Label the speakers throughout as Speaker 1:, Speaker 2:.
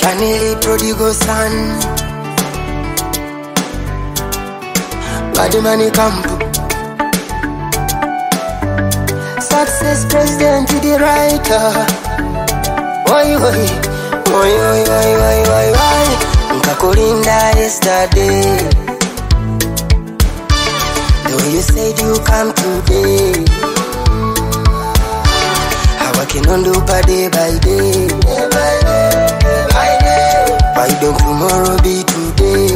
Speaker 1: Lee Prodigo Sun, Badman camp. Success president to the writer. Why? Nkakulinda yesterday. Though you said you come today, Habwaki nondupa day by day. Why don't tomorrow be today?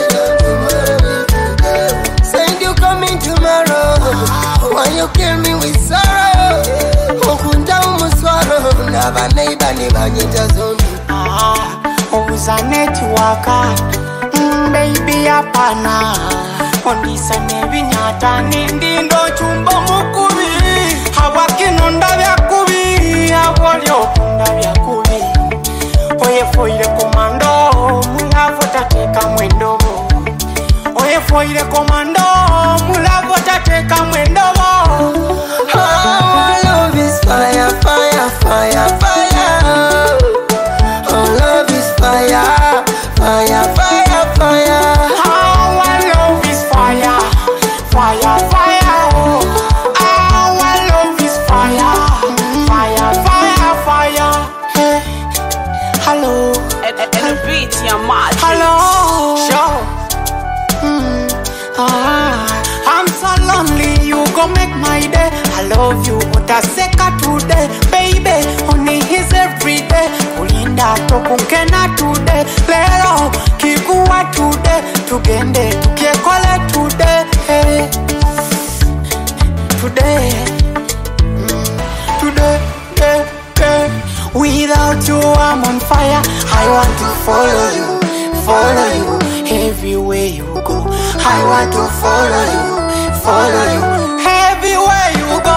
Speaker 1: Said you coming tomorrow. Why you kill me with sorrow? Okunda umuswaro naba neighbor nibanyita zombi.
Speaker 2: Uza network, baby apana. Ondisa nebinyata nindindo chumba mukubi. Habwaki nonda byakubi, Abwooli okunda byakubi. Oye foire komando, mulavo tateka mwendobo. Oye foire komando, mulavo tateka mwendobo.
Speaker 1: Our love is fire, fire, fire, fire. Our love is fire, fire, fire, fire.
Speaker 2: Our love is fire, fire, fire. Our love is fire, fire, fire, fire. Hey, hello,
Speaker 3: And the beat, yeah, my
Speaker 2: hello. Show. I'm so lonely, you gon' make my day. I love you, utaseka today, baby. Only his every day. Kulinda tokunkena today. Lero kikuwa today. Tugende tukiekole today. Hey. Today, today, hey, hey. Without you I'm on fire. I want to follow you everywhere you go. I want to follow you everywhere you go.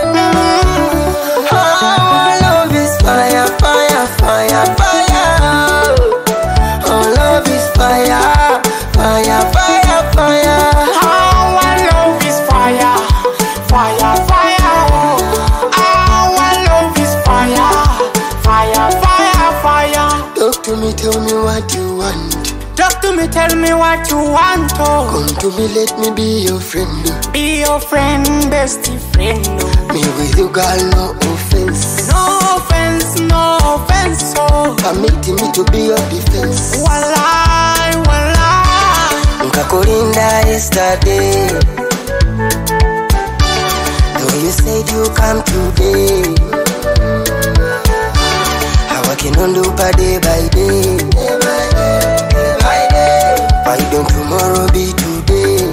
Speaker 1: Our love is fire, fire, fire, fire. Our love is fire, fire, fire, fire.
Speaker 2: Our love is fire, fire, fire. Our love is fire, fire, fire, fire.
Speaker 1: Talk to me, tell me what you want.
Speaker 2: Talk to me, tell me what you want. Oh.
Speaker 1: Come to me, let me be your friend.
Speaker 2: Be your friend, bestie friend. Oh.
Speaker 1: Me with you, girl, no offense.
Speaker 2: No offense, no offense. Oh.
Speaker 1: Permitting me to be your defense.
Speaker 2: Walai, walai.
Speaker 1: Nkakulinda yesterday. Though you said you come today, Habwaki nondupa day by day. Why don't tomorrow be today?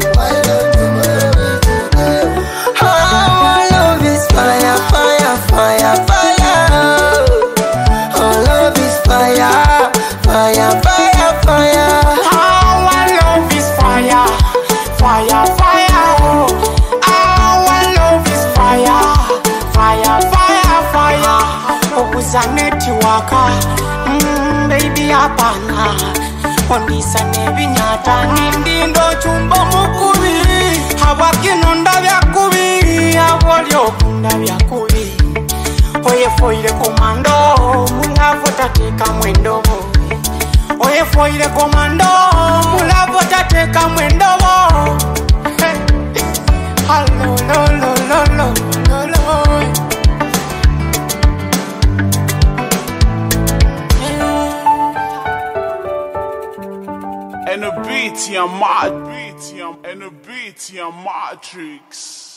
Speaker 1: Our love is fire, fire, fire, fire. Our love is fire, fire, fire, fire.
Speaker 2: Our love is fire, fire, fire. Our love is fire, fire, fire, fire. Uza network, baby apana. Ondisa nebinyata nindindo chumba mukubi. Habwaki nonda byakubi, Abwooli okunda byakubi. Oye foire komando, mulavo tateka mwendobo. Oye foire komando, mulavo tateka mwendobo. Hey. Hello, lo, lo, lo, lo, lo, lo.
Speaker 4: And the beat, yeah, my beat, yeah, and the beat, yeah, Matrix.